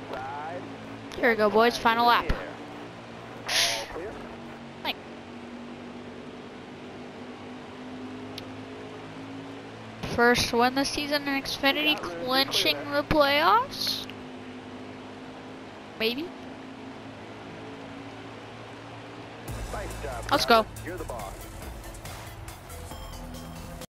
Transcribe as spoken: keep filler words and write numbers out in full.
Here we go, boys. Final lap. First win this season in Xfinity, clinching the playoffs. Maybe. Let's go.